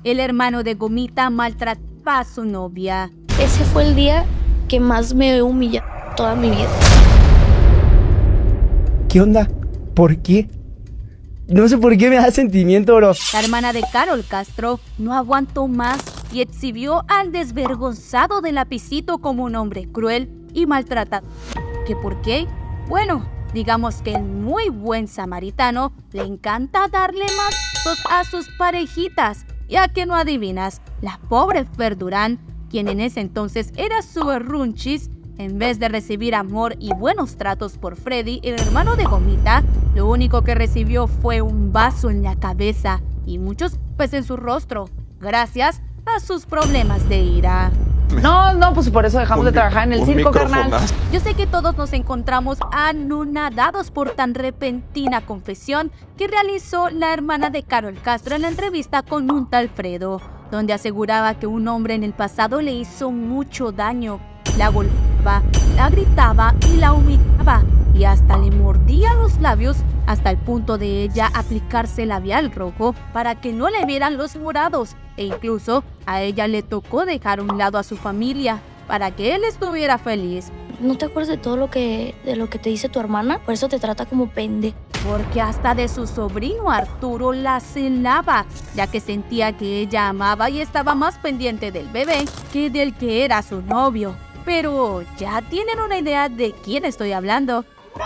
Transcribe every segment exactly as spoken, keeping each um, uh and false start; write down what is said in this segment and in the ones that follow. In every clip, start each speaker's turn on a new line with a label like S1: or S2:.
S1: el hermano de Gomita maltrataba a su novia.
S2: Ese fue el día que más me he humillado toda mi vida.
S3: ¿Qué onda? ¿Por qué? No sé por qué me da sentimiento, bro.
S1: La hermana de Carol Castro no aguantó más y exhibió al desvergonzado de Lapicito como un hombre cruel y maltratado. ¿Qué por qué? Bueno, digamos que el muy buen samaritano le encanta darle mazos a sus parejitas. Ya que no adivinas, la pobre Fer Durán, quien en ese entonces era su runchis, en vez de recibir amor y buenos tratos por Freddy, el hermano de Gomita, lo único que recibió fue un vaso en la cabeza y muchos golpes en su rostro, gracias a sus problemas de ira.
S4: No, no, pues por eso dejamos de trabajar en el circo, carnal.
S1: Yo sé que todos nos encontramos anonadados por tan repentina confesión que realizó la hermana de Carol Castro en la entrevista con un tal Fredo, donde aseguraba que un hombre en el pasado le hizo mucho daño. La golpeaba, la gritaba y la humillaba, y hasta le mordía los labios hasta el punto de ella aplicarse labial rojo para que no le vieran los morados, e incluso a ella le tocó dejar a un lado a su familia para que él estuviera feliz.
S2: ¿No te acuerdas de todo lo que, de lo que te dice tu hermana? Por eso te trata como pende.
S1: Porque hasta de su sobrino Arturo la celaba, ya que sentía que ella amaba y estaba más pendiente del bebé que del que era su novio. Pero ya tienen una idea de quién estoy hablando.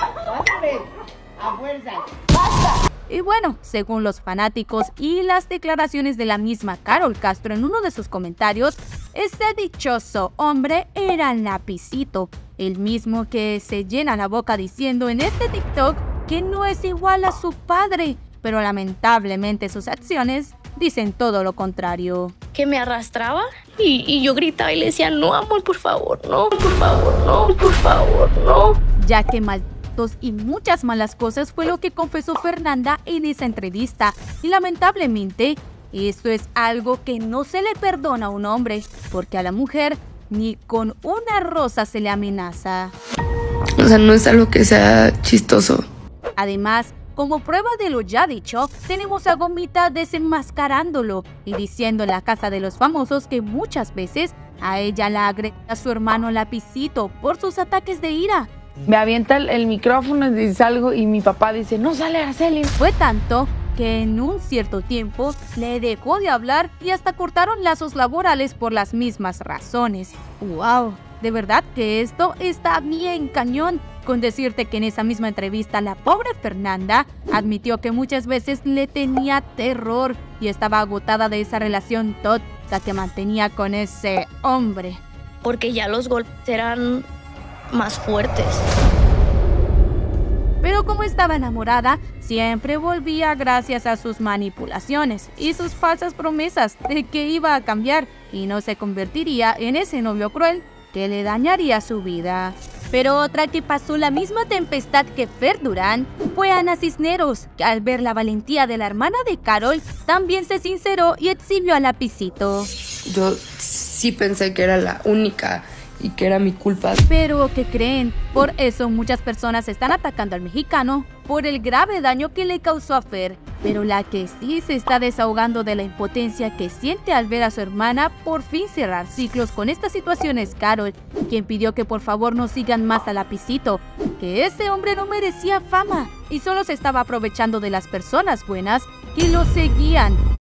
S1: Y bueno, según los fanáticos y las declaraciones de la misma Carol Castro en uno de sus comentarios, este dichoso hombre era Lapicito, el mismo que se llena la boca diciendo en este TikTok que no es igual a su padre, pero lamentablemente sus acciones dicen todo lo contrario.
S2: Que me arrastraba y, y yo gritaba y le decía, no, amor, por favor, no, por favor, no, por favor, no.
S1: Ya que maltratos y muchas malas cosas fue lo que confesó Fernanda en esa entrevista. Y lamentablemente, esto es algo que no se le perdona a un hombre, porque a la mujer ni con una rosa se le amenaza.
S5: O sea, no es algo que sea chistoso.
S1: Además, como prueba de lo ya dicho, tenemos a Gomita desenmascarándolo y diciendo en la casa de los famosos que muchas veces a ella la agrede a su hermano Lapicito por sus ataques de ira.
S4: Me avienta el, el micrófono y dice algo y mi papá dice, no sale Araceli.
S1: Fue tanto que en un cierto tiempo le dejó de hablar y hasta cortaron lazos laborales por las mismas razones. ¡Wow! De verdad que esto está bien cañón. Con decirte que en esa misma entrevista la pobre Fernanda admitió que muchas veces le tenía terror y estaba agotada de esa relación tóxica que mantenía con ese hombre.
S2: Porque ya los golpes eran más fuertes.
S1: Pero como estaba enamorada, siempre volvía gracias a sus manipulaciones y sus falsas promesas de que iba a cambiar y no se convertiría en ese novio cruel que le dañaría su vida. Pero otra que pasó la misma tempestad que Fer Durán fue Ana Cisneros, que al ver la valentía de la hermana de Carol, también se sinceró y exhibió a Lapicito.
S5: Yo sí pensé que era la única y que era mi culpa.
S1: Pero, ¿qué creen? Por eso muchas personas están atacando al mexicano por el grave daño que le causó a Fer. Pero la que sí se está desahogando de la impotencia que siente al ver a su hermana por fin cerrar ciclos con esta situación es Carol, quien pidió que por favor no sigan más a Lapicito, que ese hombre no merecía fama y solo se estaba aprovechando de las personas buenas que lo seguían.